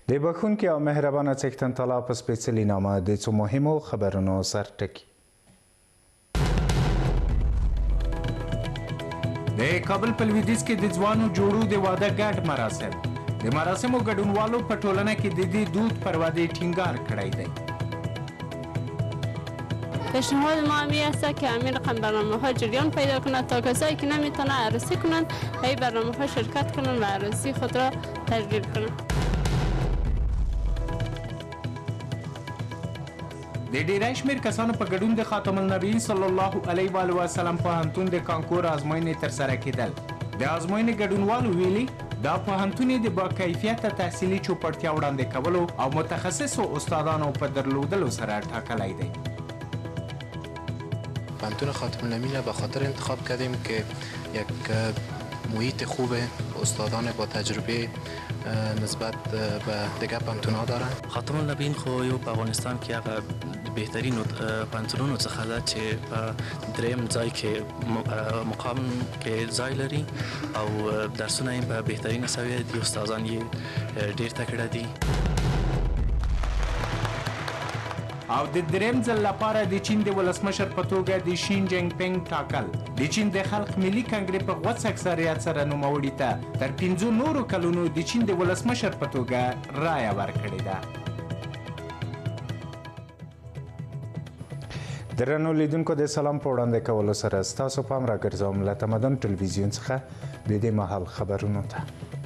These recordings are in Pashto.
د بخښونکي او مهربانه څښتن تعالی په سپېڅلي نامه د څو مهمو خبرونو سرټکي. د کابل په لویدیځ کې د ځوانو جوړو د واده ګډ مراسم. د مراسمو ګډونوالو په ټولنه کې د دې دود پر ودې ټینګار کړی دی. پیشنهاد ما همی است که همین رقم برنامه‌ها جریان پیدا کند تا کسایی که نمیتونن عروسی کنند این برنامه‌ها شرکت کنند و عروسی خود را تشکیل کنند. د ډیری شمېر کسانو په ګډون د خاتم النبیین صلی الله علیه و آله وسلم پوهنتون د کانکور ازموینې ترسره کېدل. د ازموینې ګډونوالو ویلي دا پوهنتون د باکیفیته تحصیلي چوپړتیا وړاندې کولو او متخصصو استادانو په درلودلو سره ټاکلی دی. پوهنتون خاتم النبیین را به خاطر انتخاب کردیم که یک محیط خوب استادان با تجربه نسبت به دیگر پوهنتون‌ها دارن. خاتم النبیین خو یو په افغانستان کې هغه بهترینو پوهنتونونو څخه ده چې په دریم ځای کې مقام کې ځای لري او درسونه یې په بهترینه سویه دي، استادان یې ډېر تکړه دي. او د دریم ځل لپاره د چین د ولسمشر په توګه د شین جینګ پینګ ټاکل. د چین د خلق ملي کنګرې په غوڅ اکثریت سره نوموړي ته تر 5 نورو کلونو د چین د ولسمشر په توګه رایه ورکړې ده. درنو لیدونکو د سلام په وړاندې کولو سره ستاسو پام راګرځوم له تمدن ټلویزیون څخه د دې مهال خبرونو ته.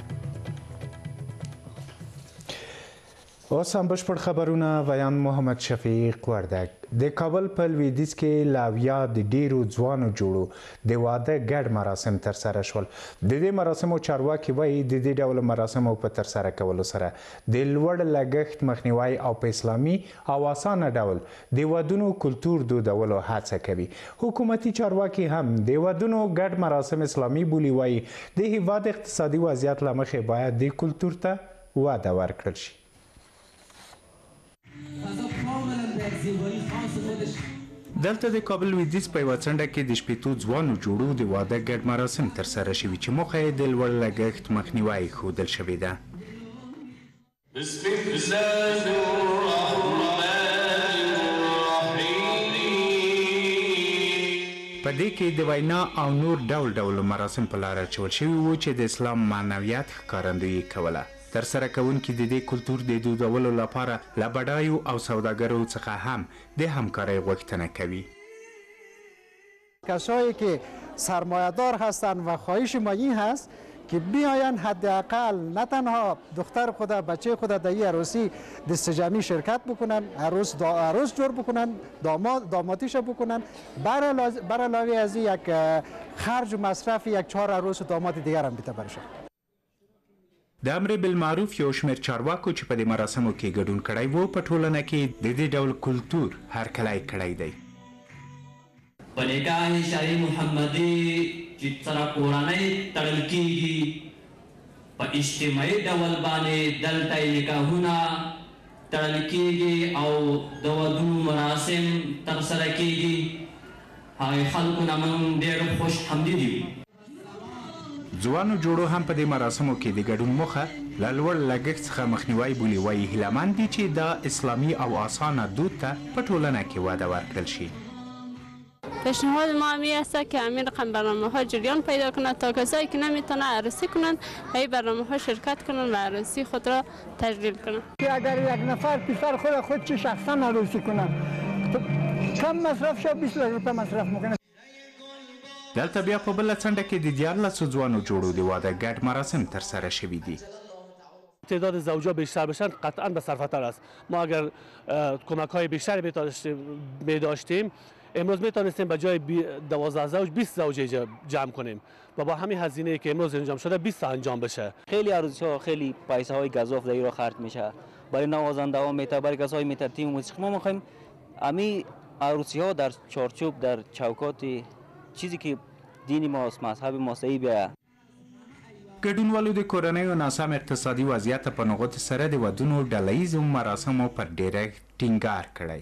اوس هم بشپړ خبرونه ویان محمد شفیق وردګ. د کابل په لویدیځ کې لاویا د ډیرو ځوانو جوړو د واده ګډ مراسم ترسره شول. د دې مراسمو چارواکي وایي د دې ډول مراسمو په ترسره کولو سره د لوړ لګښت مخنیوی او په اسلامي او اسانه ډول د ودونو کلتور دودولو هڅه کوي. حکومتي چارواکي هم د ودونو ګډ مراسم اسلامي بولي. وایي د هیواد اقتصادي وضعیت له مخې باید دې کلتور ته وده ورکړل شي. دلته د کابل لویدیځ په یوه څنډه کې د شپېتو ځوانو جوړو د واده ګډ مراسم ترسره شوي چې موخه یې د لوړ لګښت مخنیوی ښودل شوې ده. په دې کې د وینا او نور ډول ډول مراسم په لاره اچول شوي وو چې د اسلام معنویات ښکارندویي کوله. ترسره کوونکي د دې کلتور د دودولو لپاره له بډایو او سوداګرو څخه هم د همکارۍ غوښتنه کوي. کسایی که سرمایه‌دار هستند و خواهش ما این هست که بیاین حداقل نه تنها دختر خود بچه خود در این عروسی دست جمعی شرکت بکنن، عروس جور بکنن، دامادیش بکنن، بر علاوه از یک خرج و مصرف یک 4 عروس و داماد دیگر هم بیته برشه. د امر بالمعروف یو شمېر چارواکو چې په دې مراسمو کې ګډون کړی وو په ټولنه کې د دې ډول کلتور هرکلی کړی دی. په نکاح شرعي محمدي چې سره کورنۍ تړل کېږي په اجتماعي ډول باندې دلته نکاحونه تړل کېږي او د ودونو مراسم ترسره کېږي. هغې خلکو نه موږ ډېر خوش حمدي دي. ځوانو جوړو هم په دې مراسمو کې د ګډون موخه له لوړ لګښت څخه مخنیوی بولي. وایي هیلهمند دي چې دا اسلامي او اسانه دود ته په ټولنه کې وده ورکړل شي. پیشنهاد ما همی است که همین رقم برنامه‌ها جریان پیدا کند تا کسایی که نمیتونن عروسی کنند این برنامه‌ها شرکت کنند و عروسی خود را تشکیل کنند. اگر یک نفر پسر خود چه شخصا عروسی کنند کم مصرف شد 20 روپیه مصرف میکنه. دلته بیا په بله څنډه کې د 14 ځوانو جوړو د واده ګډ مراسم ترسره شوي دي. تعداد زوجا بیشتر بشن قطعا به صرفتر است. ما اگر کمک‌های بیشتری می‌داشتیم امروز میتونستیم به جای 12 زوج 20 زوج جمع کنیم و با همین هزینه‌ای که امروز انجام شده 20 انجام بشه. خیلی عروسی‌ها خیلی پیسه‌های گزاف در ایران خرج میشه برای نوازنده‌ها میته، برای کسایی میته تیم موسیقی. ما می‌خوایم همین عروسی‌ها در چارچوب در چوکات چیزی که دین ماست مذهب ما صحیح بیاید. ګډونوالو د کورنیو ناسم اقتصادي وضعیت په نغوت سره د ودونو ډلهییزو مراسمو پر ډیرښت ټینګار کړی.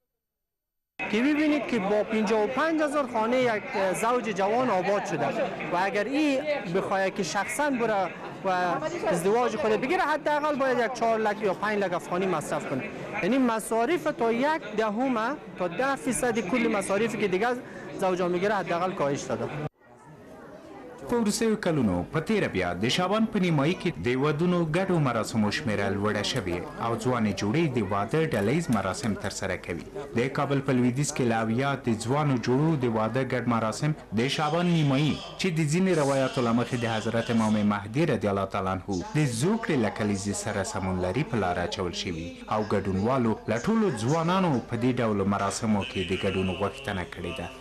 که ببینید که با 55,000 خانه یک زوج جوان آباد شده و اگر این بخواهد که شخصا بره و ازدواج خود بگیره حداقل باید یک 4 لک یا 5 لک افغانی مصرف کنه. یعنی مصارف تا 1/10 تا 10% کل مصارفی که دیگه زوجا میگیره حداقل کاهش داده. په وروستیو کلونو په تیره بیا د شعبان په نیمایي کې د ودونو ګډو مراسمو شمېره لوړه شوې او ځوانې جوړې د واده ډلیز مراسم ترسره کوي. د کابل په لویدیځ کې له اویا د ځوانو جوړو د واده ګډ مراسم د شعبان نیمایي چې د ځینې روایاتو له مخې د حضرت امام مهدي رضی الله تعالی عنه د زوکړې له کلیزې سره سمون لري په لاره اچول شوي او ګډونوالو له ټولو ځوانانو په دې ډول مراسمو کې د ګډون غوښتنه کړې ده.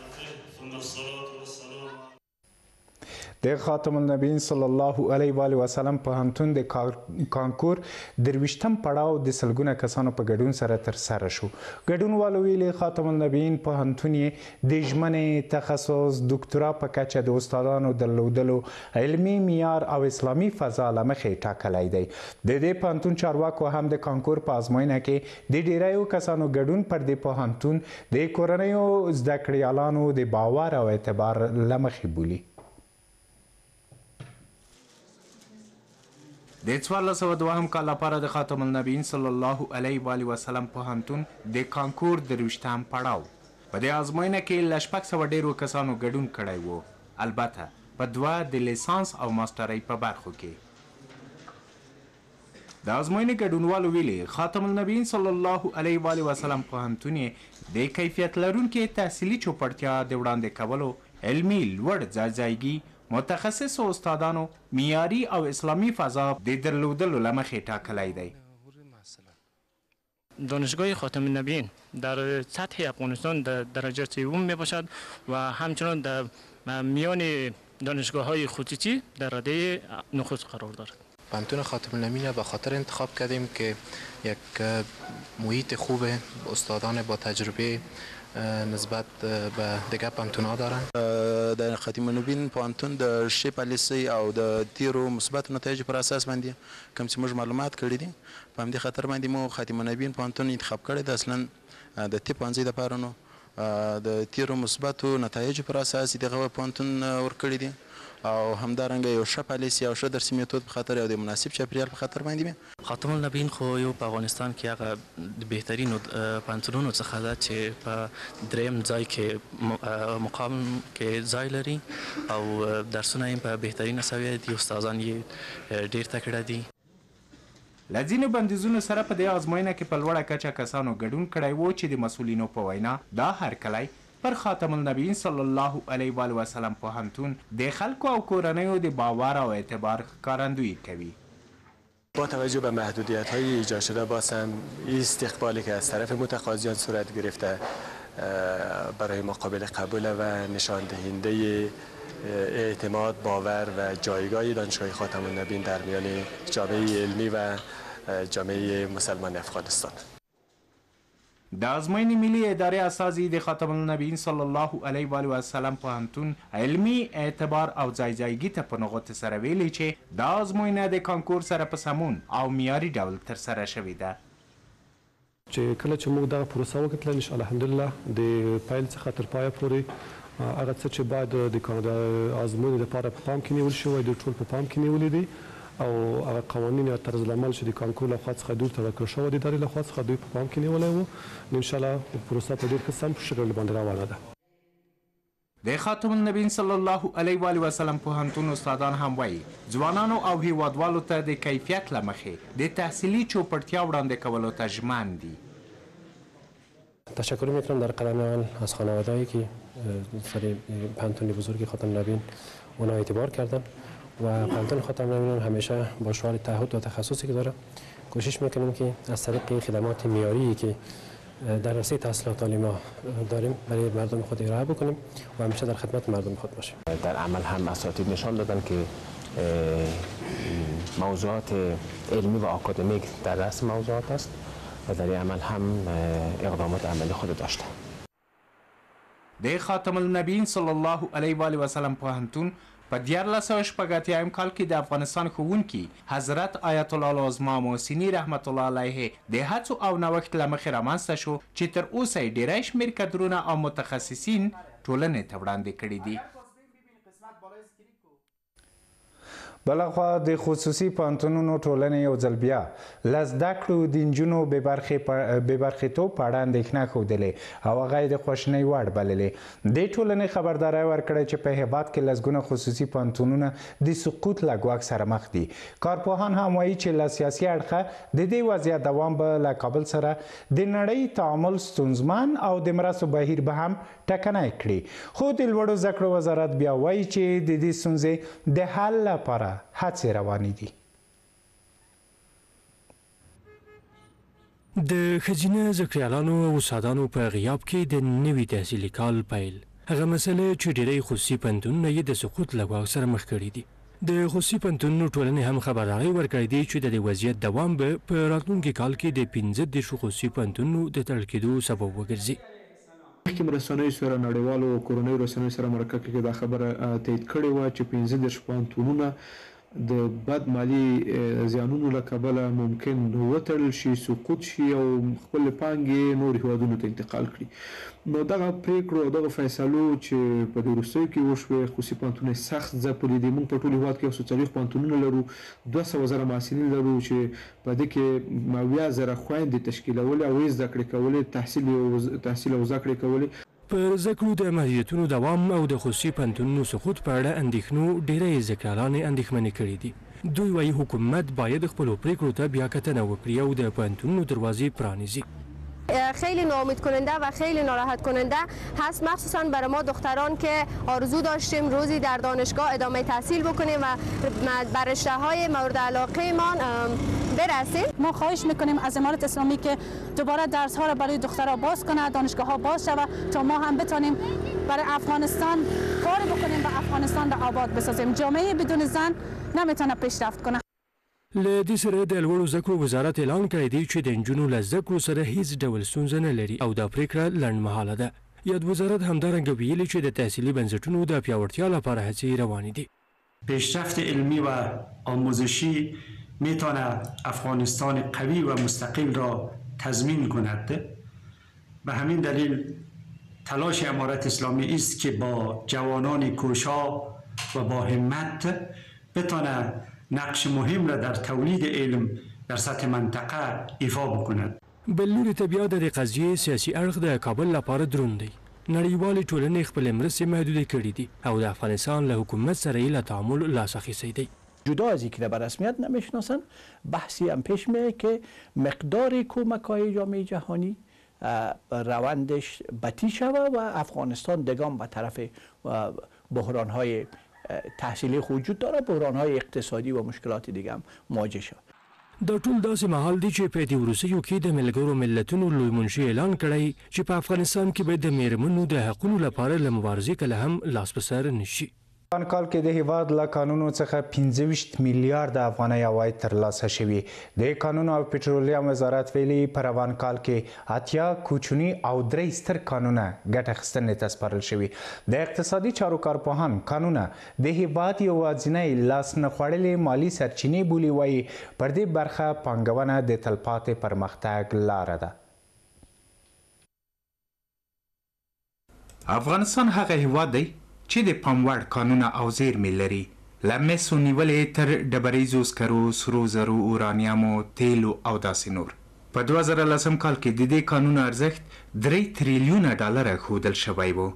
د خاتم النبیین صلی الله علیه و آله وسلم پوهنتون د کانکور 23م پړاو د سلګونه کسانو په ګډون سره ترسره شو. ګډونوالو ویلي خاتم النبیین پوهنتون یې د ژمنې تخصص دکترا په کچه د استادانو درلودلو علمي معیار او اسلامي فضا له مخې ټاکلی دی. د دې پوهنتون چارواکو هم د کانکور په ازموینه کې د ډیریو کسانو ګډون پر دې پوهنتون د کورنیو زده کړیالانو د باور او اعتبار له مخې بولي. د 1402 کال لپاره د خاتم النبیین صلی الله علیه و آله وسلم پوهنتون د کانکور 23م پړاو په دې ازموینه کې له 600 ډیرو کسانو ګډون کړی و، البته په 2 د لیسانس او ماسټرۍ په برخو کې. د ازموینې ګډونوالو ویلي خاتم النبیین صلی الله علیه و آله وسلم پوهنتون د کیفیت لرونکي تحصیلي چوپړتیا د وړاندې کولو علمي لوړ ځایځایګي متخصص استادانو معیاري او اسلامی فضا د درلودلو له مخې ټاکلی دی. دانشگاه خاتم النبیین در سطح افغانستان در درجه سوم می باشد و همچنان در میان دانشگاه‌های خصوصی در رده نخست قرار دارد. پوهنتون خاتم النبیین به خاطر انتخاب کردیم که یک محیط خوب، استادان با تجربه نسبت به دیگه پوهنتون‌ها دارن. در خاتم النبیین پوهنتون د ښې پالیسۍ او د تیرو مثبت نتایجو پر اساس باندې کوم چې موږ معلومات کړي دي په همدې خاطر باندې مو خاتم النبیین پوهنتون انتخاب کړی دی. اصلا د طب پوهنځي دپاره نو د تیرو مثبتو نتایجو پر اساس دغه پوهنتون ورکړي دي او همدارنګه یو ښه پالیسي او ښه درسي میتود په خاطر او د مناسب چاپیریال په خاطر باندې خاتم النبیین خو یو په افغانستان کې هغه د بهترینو پوهنتونونو څخه ده چې په دریم ځای کې مقام کې ځای لري او درسونه یې په بهترینه سویه دي، استادان یې ډېر تکړه دي. له ځینو بندیزونو سره په دې ازموینه کې په لوړه کچه کسانو ګډون کړی و چې د مسؤلینو په وینا دا هرکلی پر خاتم النبیین صلی الله علیه و آله وسلم پوهنتون د خلکو او کورنیو د باور او اعتبار ښکارندویی کوي. با توجه به محدودیت‌های ایجاد شده بازم استقبالی که از طرف متقاضیان صورت گرفته برای مقابل قبول و نشان دهنده اعتماد، باور و جایگاه دانشگاه خاتم النبیین در میان جامعه علمی و جامعه مسلمان افغانستان. د ازموینې ملي ادارې استازي د خاتم النبیین صلی الله علیه و آله وسلم پوهنتون علمي اعتبار او ځایځایګي ته په نغوتو سره ویلي چې دا ازموینه د کانکور سره په سمون او معیاري ډول ترسره شوې ده. چې کله چې موږ دغه پروسه وکړله ان شاء الله الحمدلله د پیل څخه تر پایه پورې هغه څه چې باید د ازموینې لپاره په پام کې نیول شوی دی ټول په پام کې نیولي دي او هغه قوانین یا طرز العمل چې د کانکور لخوا څخه دوی ته ورکړل شوی د ادارې لخوا څخه دوی په پام کې نیولی و. ان شاء الله پروسه په ډېر ښه سم شکل باندې روانه ده. د خاتم النبیین صلی الله علیه و آله وسلم پوهنتون استادان هم وایي ځوانانو او هیوادوالو ته د کیفیت له مخې د تحصیلي چوپړتیا وړاندې کولو ته ژمن دي. تشکر میکنم در قدم اول از خانواده‌ای که سر پوهنتون بزرگ خاتم النبیین اونا اعتبار کردن و پوهنتون خاتم النبیین همیشه با شعار تعهد و تخصصی که داره کوشش میکنیم که از طریق خدمات معیاری که در راسته تحصیلات عالی ما داریم برای مردم خود ارائه بکنیم و همیشه در خدمت مردم خود باشیم. در عمل هم اساتید نشان دادن که موضوعات علمی و آکادمیک در رأس موضوعات است و در این عمل هم اقدامات عملی خود داشته. د خاتم النبیین صلی الله علیه و آله وسلم پوهنتون په 1480 کال کې د افغانستان ښوونکي حضرت آیت الله العظما محسني رحمت الله علیه د هڅو او نوښت له مخې رامنځته شو چې تر اوسه یې ډیری شمېر کدرونه او متخصصین ټولنې ته وړاندې کړي دي. بلخوا د خصوصي پوهنتونونو ټولنې یو ځل بیا له زده کړو د نجونو بېبرخېتوب په اړه اندېښنه ښودلې او هغه یې د خواشینۍ وړ بللې. دې ټولنې خبرداری ورکړې چې په هېواد کې لسګونه خصوصي پوهنتونونه د سقوط له ګواښ سره مخ دي. کارپوهان هم وایي چې له سیاسي اړخه د دې وضعیت دوام به له کابل سره د نړۍ تعامل ستونزمن او د مرستو بهیر به هم ټکنی کړي. خو د لوړو زده کړو وزارت بیا وایي چې د دې ستونزې د حل لپاره هڅې روانې دي. د ښځینه زدهکړیالانو او استادانو په غیاب کې د نوي تحصیلي کال پیل هغه مسله چې ډېری خصوصي پوهنتونونه یې د سقوط له ګواښ سره مخ کړي دي. د خصوصي پوهنتونونو ټولنې هم خبرداری ورکړې دي چې د دې وضعیت دوام به په راتلونکي کال کې د 15 خصوصي پوهنتونونو د تړل کېدو سبب وګرځي. مخکې رسنیو سره نړیوالو او کورنیو رسنیو سره مرکه کې دا خبره تایید کړې وه چې 15 پوهنتونونه د بد مالي زیانونو له کبله ممکن وتړل شي، سقوط شي او خپل پانګې نور هیوادونو ته انتقال کړي. نو دغه پریکړو او دغه فیصلو چې په دې وروستیو کې وشوې خصوصي پوهنتونونه سخت ځپلي دي. موږ په ټول هیواد کې 140 پوهنتونونه لرو، 200,000 محصلین لرو چې په دې کې 90,000 خویندې تشکیلولې او زده کړې کولې، تحصیل او زده کړې کولې. پر زده کړو د محدودیتونو دوام او د خصوصي پوهنتونونو سقوط په اړه اندېښنو ډېری زدهکړیالانې اندېښمنې کړي دي. دوی وایي حکومت باید خپلو پریکړو ته بیا کتنه وکړي او د پوهنتونونو دروازې پرانیزي. خیلی ناامید کننده و خیلی ناراحت کننده هست، مخصوصا برای ما دختران که آرزو داشتیم روزی در دانشگاه ادامه تحصیل بکنیم و بر رشته‌های مورد علاقه ما برسیم. ما خواهش میکنیم از امارت اسلامی که دوباره درس ها را برای دخترها باز کنه، دانشگاه ها باز شود تا ما هم بتونیم برای افغانستان کار بکنیم و افغانستان را آباد بسازیم. جامعه بدون زن نمیتونه پیشرفت کنه. له دې سره د لوړو زده کړو وزارت اعلان کړی دی چې د نجونو له زده کړو سره هیڅ ډول ستونزه نه لري او دا پریکړه لنډمهاله ده. یاد وزارت همدارنګه ویلي چې د تحصیلي بنسټونو د پیاوړتیا لپاره هڅې روانې دي. پیشرفت علمی و آموزشی میتواند افغانستان قوی و مستقل را تضمین کند. به همین دلیل تلاش امارت اسلامی است که با جوانان کوشا و با همت بتواند نقش مهم را در تولید علم در سطح منطقه ایفا بکند. بل لوري ته بیا د قضیې سیاسي اړخ د کابل لپاره دروند دی. نړیوالې ټولنې خپلې مرستې محدودې کړې دي او د افغانستان له حکومت سره یې له تعامل لاس اخیستی دی. جدا از اینکه به رسمیت نمیشناسن، بحثی هم پیش میاد که مقدار کمک‌های جامعه جهانی روندش بطی شود و افغانستان دگام به طرف بحران‌های تحصیلی وجود داره، بحران‌های اقتصادی و مشکلات دیگه هم مواجه شود. دا ټول داسې مهال دی چې په دې وروستیو کې د ملګرو ملتونو لوی منشي اعلان کړی چې په افغانستان کې به د میرمنو د حقونو لپاره له مبارزې کله هم لاس په سر نشي. روان کال کې د هیواد له کانونو څخه 25 میلیارډ افغانۍ عواید ترلاسه شوي. د کانونو او پټرولیم وزارت ویلي په روان کال کې 80 کوچني او 3 ستر کانونه ګټه اخیستنې ته سپارل شوي. د اقتصادي چارو کارپوهان کانونه د هیواد یوازینۍ لاس نه خوړلې مالي سرچینې بولي. وایي پر دې برخه پانګونه د تلپاتې پرمختګ لاره ده. افغانستان هغه هیواد دی چې د پام وړ کانونه او زیرمې لري، له مسو نیولې تر ډبریزو سکرو، سرو زرو، اورانیامو، تیلو او داسې نور. په 2010 کال کې د دې کانونو ارزښت 3 تریلیونه ډالره ښودل شوی و.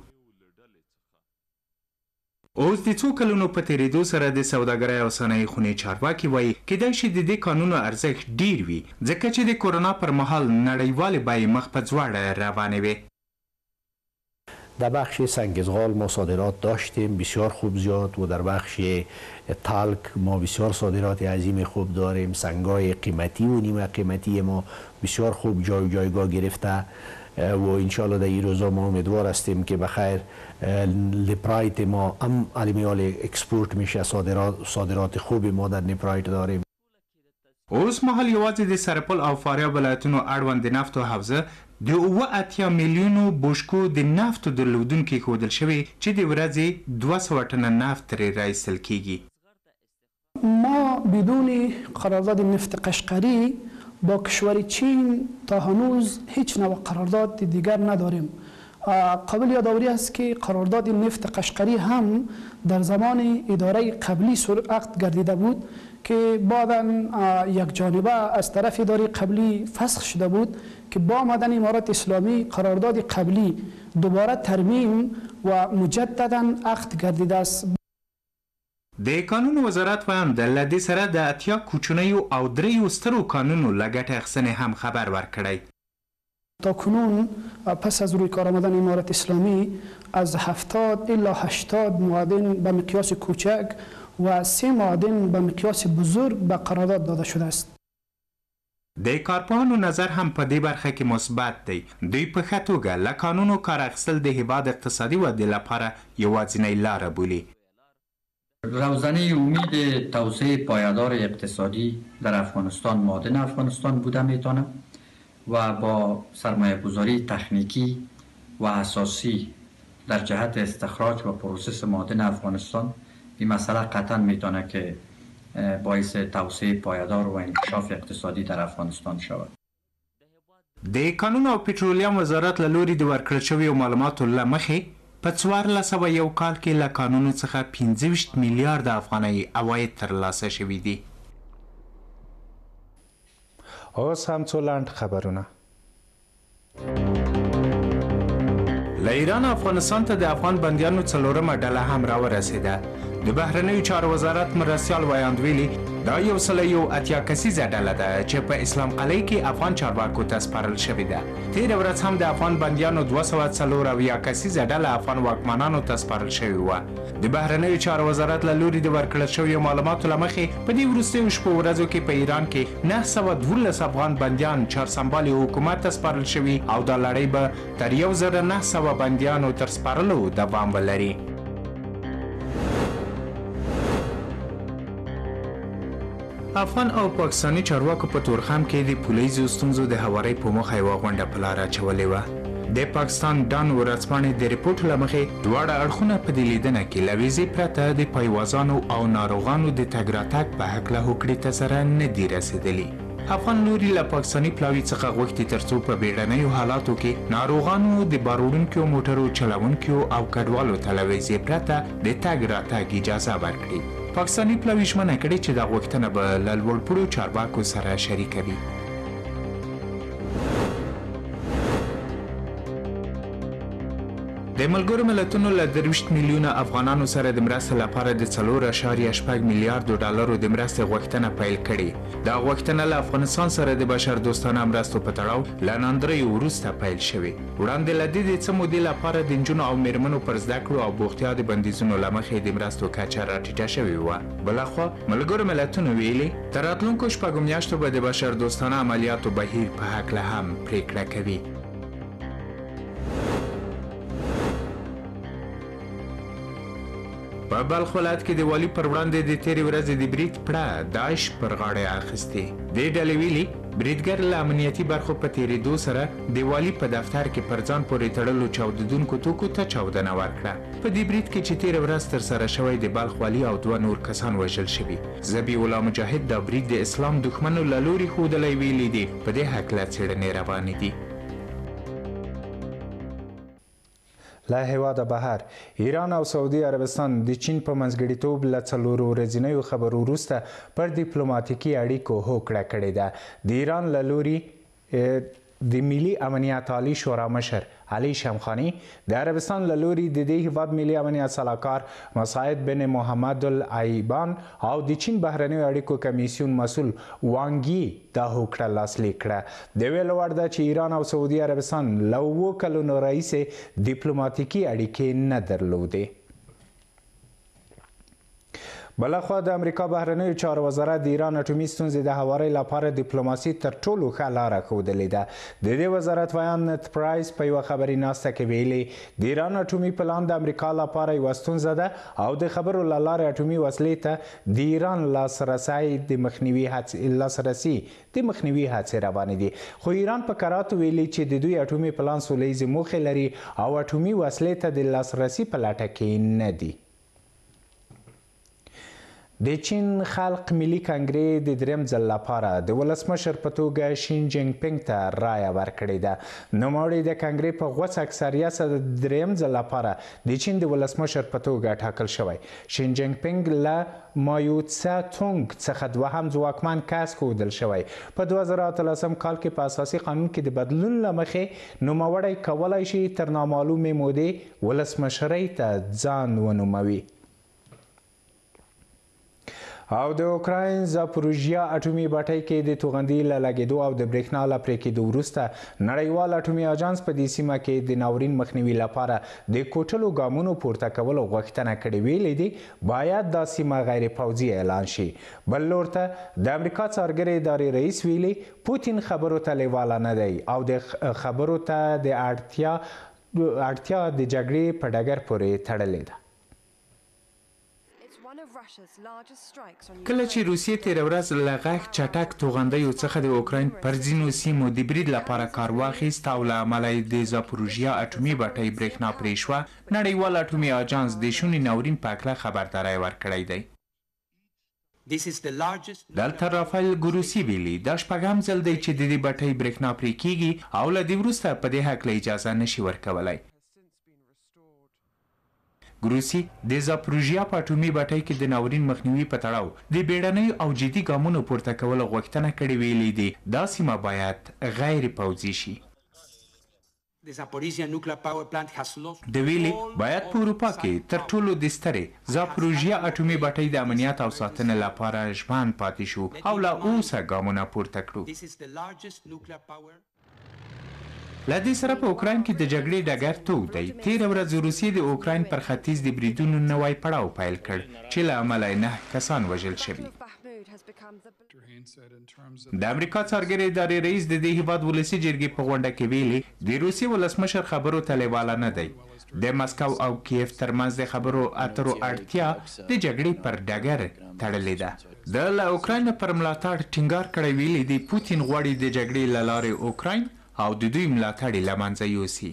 اوس د څو کلونو په تېرېدو سره د سوداګرۍ او صنایع خونې چارواکي وایي کیدای شي د دې کانونو ارزښت ډیر وي ځکه چې د کورونا پر مهال نړیوالې بیې مخ په ځوړه روانې وې. در بخش سنگزغال ما صادرات داشتیم بسیار خوب زیاد و در بخش تالک ما بسیار صادرات عظیم خوب داریم. سنگای قیمتی و نیمه قیمتی ما بسیار خوب جایگاه گرفته و انشالله در این روزا ما امیدوار هستیم که بخیر لیپرایت ما هم المیال اکسپورت میشه. صادرات خوبی ما در لیپرایت داریم. اوس مهال یوازې د سرپل او فاریاب ولایتونو اړوند د نفتو حوزه د 80 میلیونو بوشکو د نفتو درلودونکي ښودل شوی چې د ورځې 200 ټنه نفت ترې راایستل کیږي. ما بدون قرارداد نفت قشقری با کشور چین تا هنوز هیچ نوع قرارداد دیگر نداریم. قابل یادآوری است که قرارداد نفت قشقری هم در زمان اداره قبلی عقد گردیده بود که بعدا یک جانبه از طرف اداره قبلی فسخ شده بود که با آمدن امارات اسلامی قرارداد قبلی دوباره ترمیم و مجددا عقد گردیده است. د قانون وزارت هم د دې سره د اتیا کوچنیو او دریو سترو قانونو له ګټې اخیستنې هم خبر ورکړی. تا کنون پس از روی کار آمدن امارت اسلامی از 70 الی 80 معادن به مقیاس کوچک و 3 معادن به مقیاس بزرگ به قرارداد داده شده است. د کارپوهانو نظر هم په دې برخه کې مثبت دی. دوی په ښه توګه له قانونو کار اخیستل د هیواد اقتصادي ودې لپاره یوازینۍ لاره بولي. روزنه امید توسعه پایدار اقتصادی در افغانستان معادن افغانستان بوده میتونه و با سرمایه گذاری تکنیکی و اساسی در جهت استخراج و پروسس معادن افغانستان این مسئله قطعا میتونه که باعث توسعه پایدار و انکشاف اقتصادی در افغانستان شود. د قانون او پټرولیم وزارت له لوري د ورکړل شویو معلوماتو له مخې په 1401 کال کې له قانونو څخه 25 میلیارډ افغانۍ عواید ترلاسه شوي دي. اوس هم څو لنډ خبرونه. له ایران افغانستان ته د افغان بندیانو څلورمه ډله هم راورسېده. د بهرنیو چارو وزارت مرستیال ویاندویلي دا یو سل یو اتیا کسیزه ډله ده چې په اسلام قلعه کې افغان چارواکو ته سپارل شوې ده. تېره ورځ هم د افغان بندیانو 240 کسیزه ډله افغان واکمنانو ته سپارل شوې وه. د بهرنیو چارو وزارت له لوري د ورکړل شویو معلوماتو له مخې په دې وروستیو شپو ورځو کې په ایران کې 912 افغان بندیان چارسمبالي حکومت ته سپارل شوي او دا لړۍ به تر 1900 بندیانو تر سپارلو دوام ولري. افغان او پاکستاني چارواکو په تورخم کې د پولیسو ستونزو د هوارۍ په موخه یوه غونډه په لاره اچولې وه. د پاکستان ډان ورځپاڼې د ریپورټ له مخې دواړه اړخونه په دې لیدنه کې له ویزې پرته د پایوازانو او ناروغانو د تګ راتګ په هکله هوکړې ته سره نه دي رسېدلي. افغان لوري له پاکستاني پلاوي څخه غوښتي ترڅو په بیړنیو حالاتو کې ناروغانو د بار وړونکو موټرو چلوونکو او کډوالو ته له ویزې پرته د تګ راتګ اجازه ورکړي. پاکستاني پلاوي ژمنه کړې چې دا غوښتنه به له لوړپوړو چارواکو سره شریکوي. د ملګرو ملتونو له 23 میلیونه افغانانو سره د مرستې لپاره د 4.8 میلیارډ ډالرو د مرستې غوښتنه پیل کړې. دا غوښتنه له افغانستان سره د بشر دوستانه مرستو په تړاو له ناندریو وروسته پیل شوې. وړاندې له دې د څه مودې لپاره د نجونو او میرمنو پر زده کړو او بوختیا د بندیزونو له مخې د مرستو کچه راټیټه شوې وه. بلخوا ملګرو ملتونو ویلي تر راتلونکو شپږو میاشتو به د بشر دوستانه عملیاتو بهیر په هکله هم پریکړه کوي. په بلخ ولایت کې د والي پر وړاندې د تېرې ورځې د برید پړه داعش پر غاړه اخیستې. دې ډلې ویلي بریدګر له امنیتي برخو په تېرېدو سره د والي په دفتر کې پر ځان پورې تړلو چاودېدونکو توکو ته چاودنه ورکړه. په دې برید کې چې تېره ورځ ترسره شوی د بلخ والي او 2 نور کسان وژل شوي. ذبیح الله مجاهد دا برید د اسلام دښمنو له لوري ښودلی ویلي دي. په دې هکله څېړنې روانې دي. له هیواده بهر ایران او سعودي عربستان د چین په منځګړیتوب له 4 ورځنیو خبرو وروسته پر ډیپلوماتیکي اړیکو هوکړه کړې ده. د ایران له لوري د ملي امنیت عالی شورا مشر علي شمخاني، د عربستان له لوري د دې هیواد ملي امنیت سلاکار مساعد بن محمد العیبان او د چین بهرنیو اړیکو کمیسیون مسؤل وانګي دا هوکړه لاسلیک کړه. د ویلو وړ ده چې ایران او سعودي عربستان له 7 کلونو راهیسې ډیپلوماتیکي اړیکې نه درلودې. بلخوا د امریکا بهرنیو چارو وزارت د ایران اټومي ستونزې د هوارۍ لپاره ډیپلوماسي تر ټولو ښه لاره ښودلې ده. د دې وزارت ویان نت پرایس په یوه خبري ناسته کې ویلي د ایران اټومي پلان د امریکا لپاره یوه ستونزه ده او د خبرو له لارې اټومي وسلې ته د ایران لاسرسي د مخنیوي هڅې روانې دي. خو ایران په کراتو ویلي چې د دوی اټومي پلان سولیزې موخې لري او اټومي وسلې ته د لاسرسي په لټه کې نه دي. د چین خلق ملي کنګرې د دریم ځل لپاره د ولسمشر په توګه شین جینګ پینګ ته رایه ورکړې ده. نوموړی د کنګرې په غوڅ اکثریت سره د دریم ځل لپاره د چین د ولسمشر په توګه ټاکل شوی. شین جینګ پینګ له مایو تسه تونګ څخه دوهم ځواکمن کس ښودل شوی. په 2013 کال کې په اساسي قانون کې د بدلون له مخې نوموړی کولی شي تر نامعلومې مودې ولسمشرۍ ته ځان ونوموي. او د اوکراین زاپروژیا اټومي بټۍ کې د توغندي له لګېدو او د برېښنا له پرې کېدو وروسته نړیوال اټومي اجانس په دې سیمه کې د ناورین مخنیوي لپاره د کوټلو ګامونو پورته کولو غوښتنه کړې. ویلي دي باید دا سیمه غیر پوځي اعلان شي. بل لور ته د امریکا څارګرې ادارې رئیس ویلي پوتین خبرو ته لیواله نه دی او د خبرو ته د اړتیا د جګړې په ډګر پورې تړلې ده. کله چې روسیې تېره ورځ له غږ چټک توغندیو څخه د اوکراین پر ځینو سیمو د برید لپاره کار واخیست او له امله یې د زاپروژیا اټومي بټۍ برېښنا پرې شوه، نړیوال اټومي اجانس د شونې ناورین په هکله خبرداری ورکړی دی. دلته رافایل ګروسي ویلي دا شپږم ځل دی چې د دې بټۍ برېښنا پرې کیږي او له دې وروسته په دې هکله اجازه نشي ورکولی. ګروسي د زاپروژیا په اټومي بټۍ کې د ناورین مخنیوي په تړاو د بیړنیو او جدي ګامونو پورته کولو غوښتنه کړې. ویلي دي دا سیمه باید غیر پوځي شي. د ویلي باید په اروپا کې تر ټولو د سترې زاپروژیا اټومي بټۍ د امنیت او ساتنې لپاره ژمن پاتې شو او له اوسه ګامونه پورته کړو. له دې سره په اوکراین کې د جګړې ډګر تود دی. تېره ورځ روسیې د اوکراین پر ختیځ د بریدونو نوی پړاو پیل کړ چې له امله یې 9 کسان وژل شوي. د امریکا څارګرې ادارې رئیس د دې هیواد ولسي جرګې په غونډه کې ویلي د روسیې ولسمشر خبرو ته لیواله نه دی. د مسکو او کیف ترمنځ د خبرو اترو اړتیا د جګړې پر ډګر تړلې ده. د له اوکراین پر ملاتړ ټینګار کړی. ویلي دی پوتین غواړي د جګړې له لارې اوکراین او د دوی ملاتړ له منځه یوسي.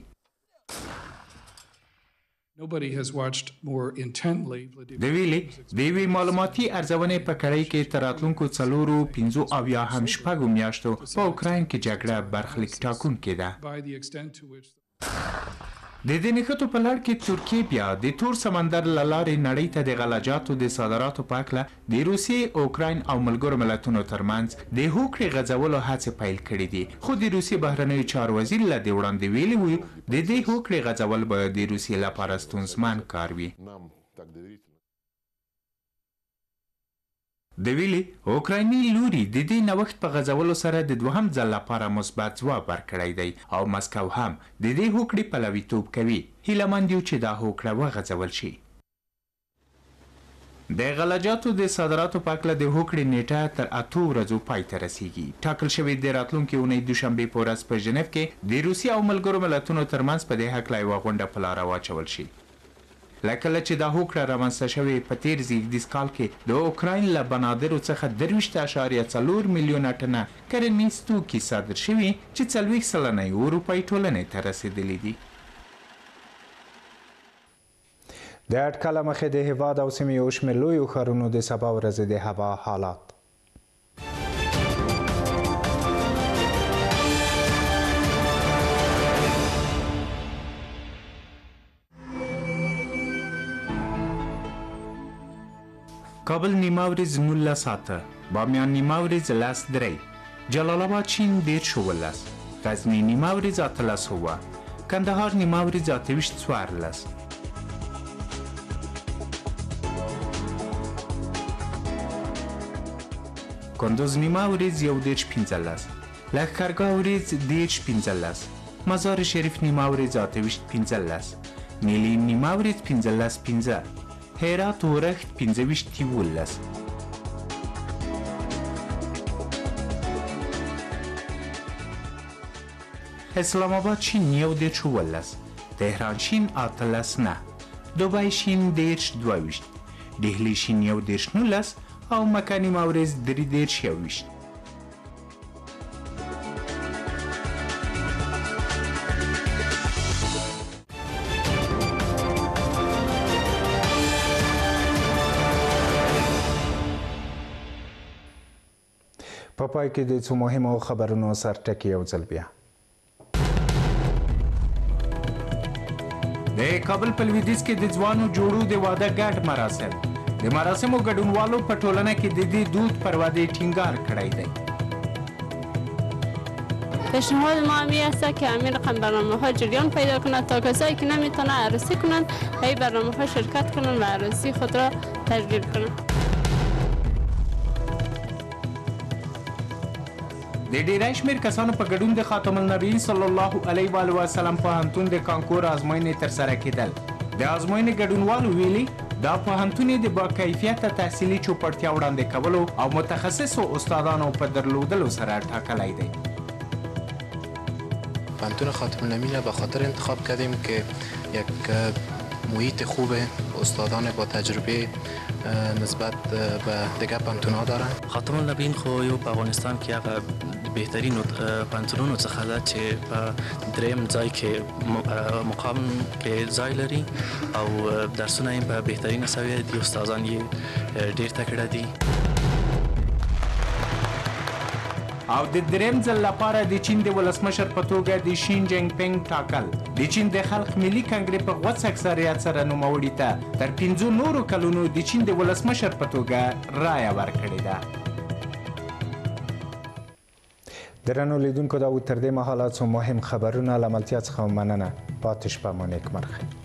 د ویلي د یوې معلوماتي ارزونې په کړۍ کې تر راتلونکو 4 میاشتو په اوکراین کې جګړه برخلیک ټاکونکې ده. د دې نښتو په لړ کې ترکیه بیا د تور سمندر له لارې نړۍ ته د غلجاتو د صادراتو په هکله د روسیې، اوکراین او ملګرو ملتونو ترمنځ د هوکړې غځولو هڅې پیل کړي دي. خو د روسیې بهرنیو چارو وزیر له دې وړاندې ویلي وو د دې هوکړې غځول به د روسیې لپاره ستونزمن کار وي. د ویلي اوکرایني لوري د دې نوښت په غځولو سره د دوهم ځل لپاره مثبت ځواب ورکړی دی او مسکو هم د دې هوکړې پلویتوب کوي. هیله مند یو چې دا هوکړه وغځول شي. د غلجاتو د صادراتو په هکله د هوکړې نیټه تر 8 ورځو پای ته رسیږي. ټاکل شوې د راتلونکې اونۍ دوشنبې په ورځ په ژنیف کې د روسیې او ملګرو ملتونو ترمنځ په دې هکله یوه غونډه په لاره واچول شي. لکه چې دا هوکړه رامنځته شوې په تیر زیږدیز کال کې د اوکراین له بنادرو څخه 23.4 میلیونه ټنه کرنیز توکي صادر شوي چې 40 سلنه یې اروپایي ټولنې ته رسېدلي دي. د اټکله مخې د هیواد او سیمې یو شمېر لویو ښارونو د سبا ورځې د هوا حالات. کابل نیمه ورځ 19 ساعته، بامیان نیمه ورځ 10:03، جلال آباد چین 10:14، غزنی نیمه ورځ 18:00، کندهار نیمه ورځ 28:14، کندوز نیمه ورځ 1:15، لښکرګاه ورځ 10:15، مزار شریف نیمه ورځ 28:15، نیلي نیمه ورځ 15:15، هرات ورښت 15:12، اسلام آباد شین 1:14، تهران شین 18:09، دوبای شین 10:22، دهلی شین 1:19 او مکه نیمه ورځ 3:21. په پای کې د څو مهمو خبرونو سرټکی یو ځل بیا. د کابل په لویدیځ کې د ځوانو جوړو د واده ګډ مراسم. د مراسمو ګډونوالو په ټولنه کې د دې دود پر واده ټینګار کړی دی. پیشنهاد ما همی است که همین رقم برنامه ها جریان پیدا کند تا کسایی که نمیتونه عروسی کنند به این برنامه ها شرکت کنند و عروسی خود را تشکیل کنند. د ډیری شمېر کسانو په ګډون د خاتم النبیین صلی الله علیه و وسلم پوهنتون د کانکور ازموینې ترسره کېدل. د ازموینې ګډونوالو ویلي دا پوهنتون د باکیفیته تحصیلي چوپړتیا وړاندې کولو او متخصصو استادانو په درلودلو سره ټاکلی دی. پوهنتون خاتم النبیین به خاطر انتخاب کردیم که یک محیط خوب استادان با تجربه نسبت به دیگر پوهنتون‌ها دارن. خاتم النبیین خو یو په افغانستان کې هغه بهترین پوهنتونونو څخه ده چې په دریم ځای کې مقام کې ځای لري او درسونه یې په بهترینه سویه دي. استادان یې ډېر تکړه دي. او د دریم ځل لپاره د چین د ولسمشر په توګه د شین جینګ پینګ ټاکل. د چین د خلق ملي کنګرې په غوڅ اکثریت سره نوموړي ته تر 5 نورو کلونو د چین د ولسمشر په توګه رایه ورکړې ده. درنو لیدونکو دا و تر دې مهاله څو مهم خبرونه له ملتیا څخه مننه. پاتې شپه مو نیکمرغه.